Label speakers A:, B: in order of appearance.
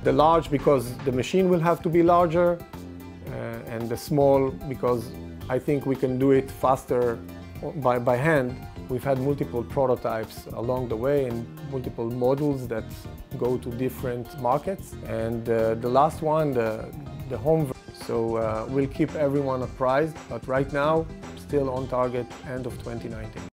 A: The large because the machine will have to be larger, and the small because I think we can do it faster by hand. We've had multiple prototypes along the way and multiple models that go to different markets. And the last one, the home. So we'll keep everyone apprised, but right now, still on target, end of 2019.